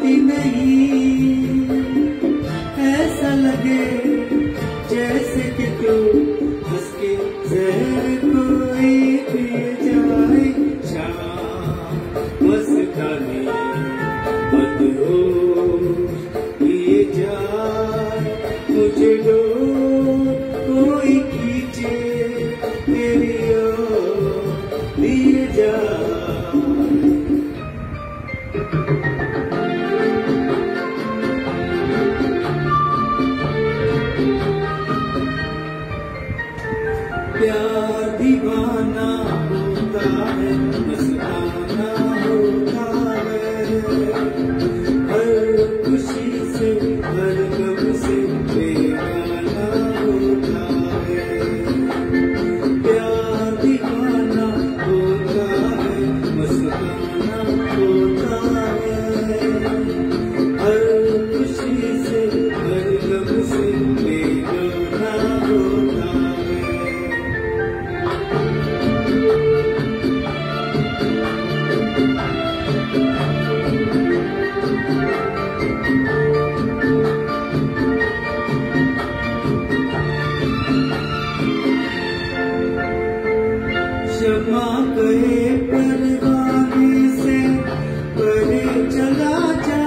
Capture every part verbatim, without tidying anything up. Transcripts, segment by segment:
होती नहीं, ऐसा लगे जैसे कि तू हंस के जहर कोई पिए जाए। शाम मस्तानी मदहोश पिए जाए, मुझे डोर कोई खींचे तेरी ओर लिए जाए। प्यार दीवाना होता है, मस्ताना होता है, हर खुशी से हर गम से बेगाना होता है। प्यार दीवाना होता है, मस्ताना होता है, हर खुशी से हर गम से बेगाना होता है। क्षमा कहे परवाने से परे चला जा,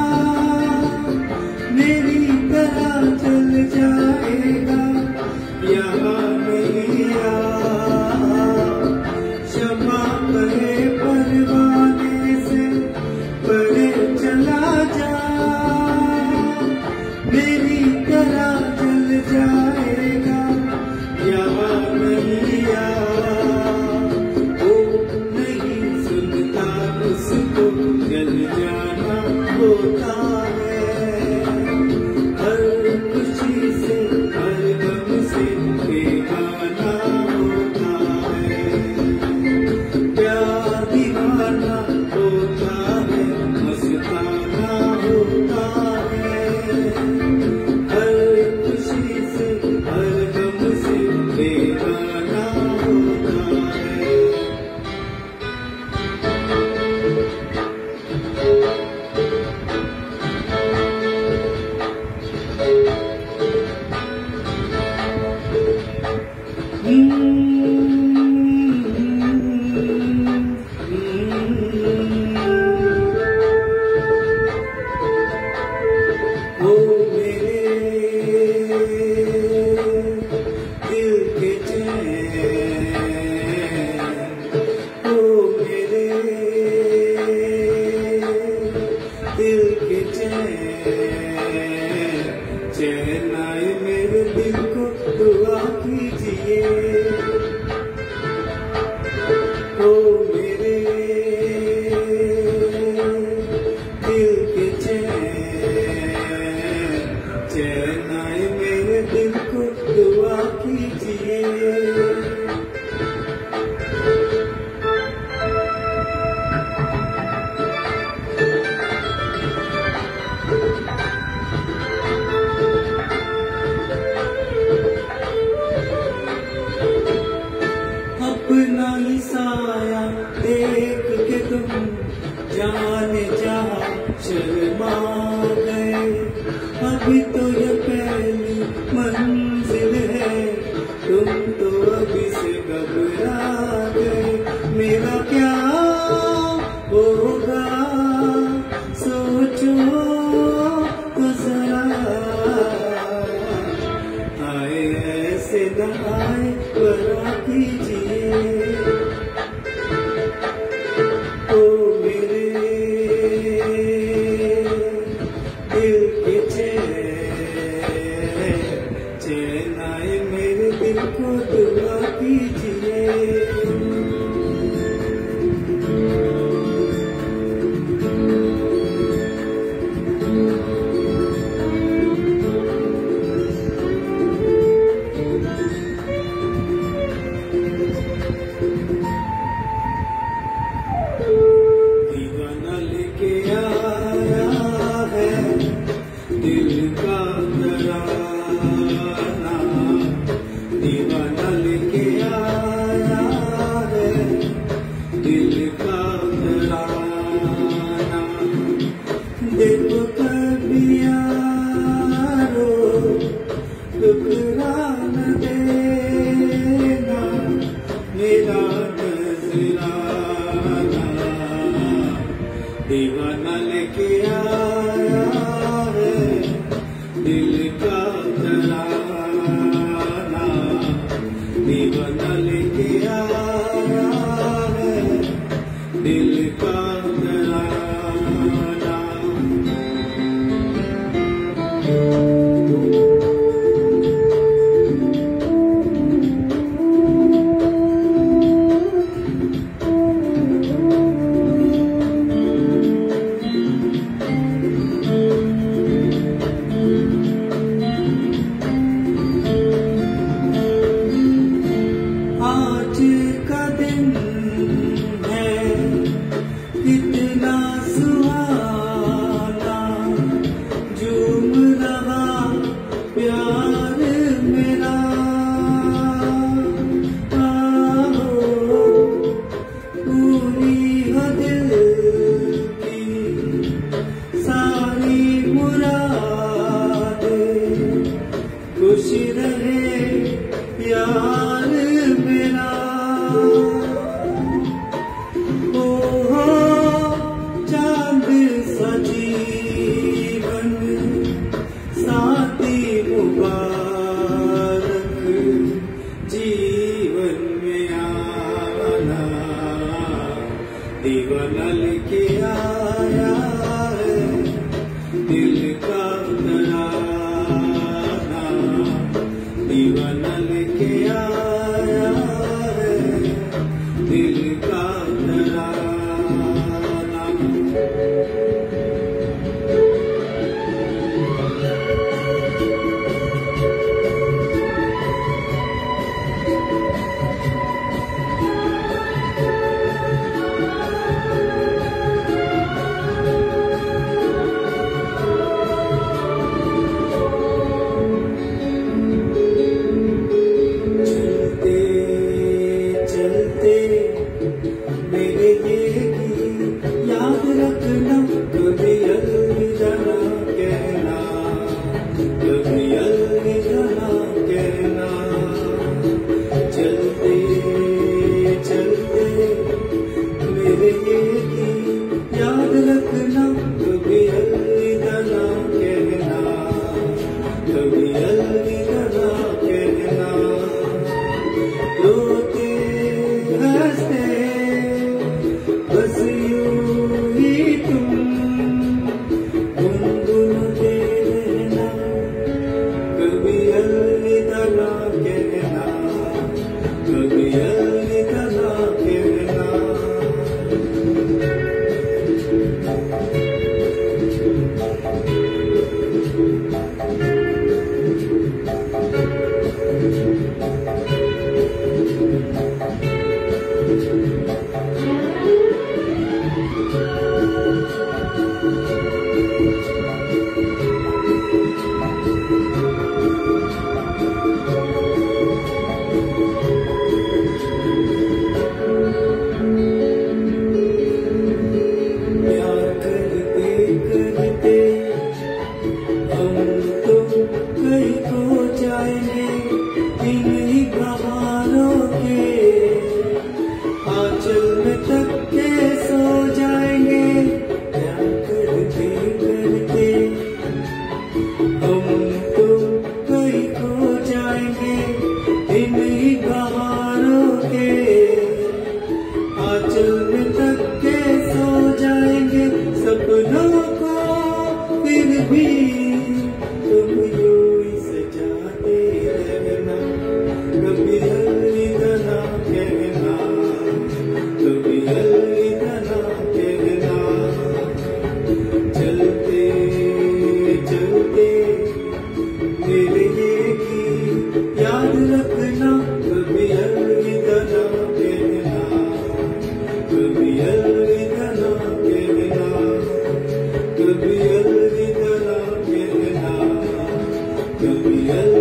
मेरी तरह चल जाएगा यहाँ नहीं आ। क्षमा कहे परवाने से परे चला जा, मेरी तरह चल जाएगा यहाँ नहीं आ। उसको जल जाना होता है, हर खुशी से हर गम से बेगाना होता है। प्यार दीवाना होता है, मस्ताना होता है, हर खुशी से हर गम से बेगाना होता है। ओ मेरे दिल के चैन, ओ मेरे दिल के चैन, चैन आए मेरे दिल को दुआ कीजिए। ओ मेरे दिल के चैन, चैन आए मेरे दिल को दुआ कीजिए। अपना ही साया देख के तुम जाने जहाँ शर्मा गए। अभी तो ये पहली मंजिल है, तुम तो अभी से घबरा गए। मेरा क्या होगा सोचो तो जरा, आए ऐसे न आए बड़ा कीजिए। ओ मेरे दिल के चैन, कभी